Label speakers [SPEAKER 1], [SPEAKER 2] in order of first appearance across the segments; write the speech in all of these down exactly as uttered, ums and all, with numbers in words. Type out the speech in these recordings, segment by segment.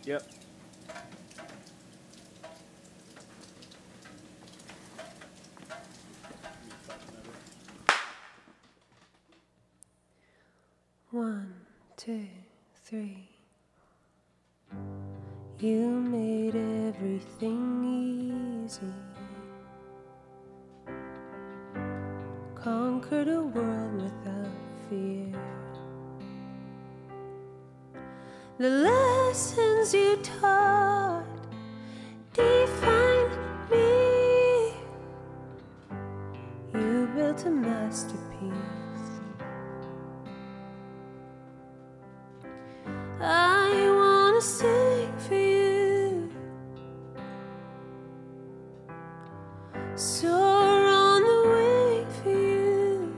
[SPEAKER 1] Yep.
[SPEAKER 2] One, two, three. You made everything easy. Conquered a world without fear. The lessons you taught defined me. You built a masterpiece. I wanna sing for you, soar on the wing for you.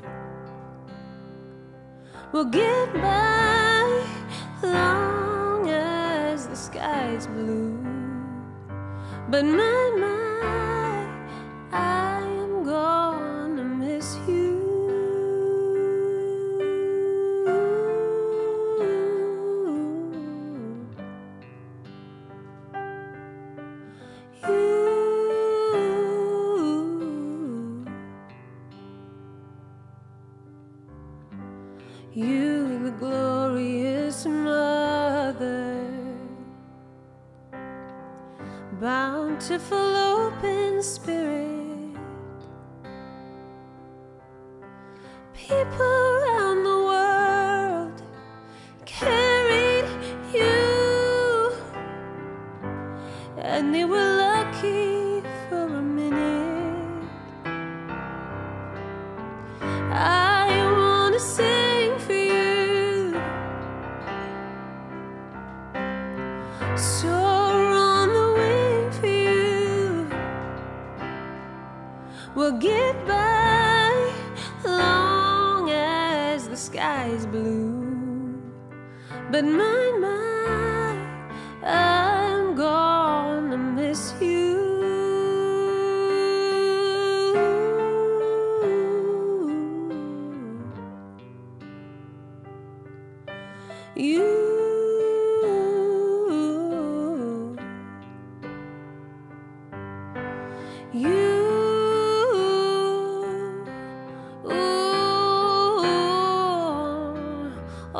[SPEAKER 2] We'll get by long as the sky's blue. But my, my, I am gonna miss you. You, the glorious mother, bountiful open spirit. People around the world carried you, and they were lucky for a minute. I wanna sing for you, soar on the wing for you. We'll get by long as the sky's blue. But my, my, I'm gonna miss you. You, you, ooh, oh,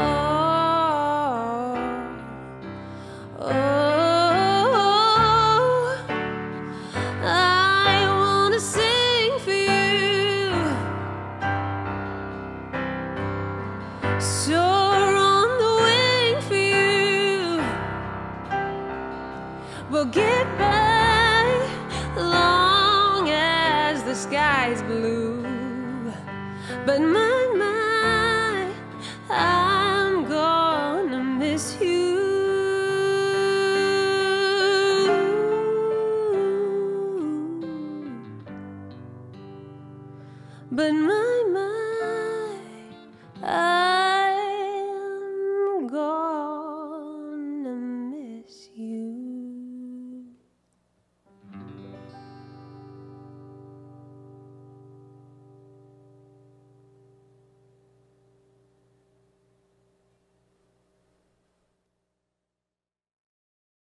[SPEAKER 2] oh, I wanna sing for you, soar on the wing for you. We'll get by long as the sky's blue. But my, my, I'm gonna miss you. But my, my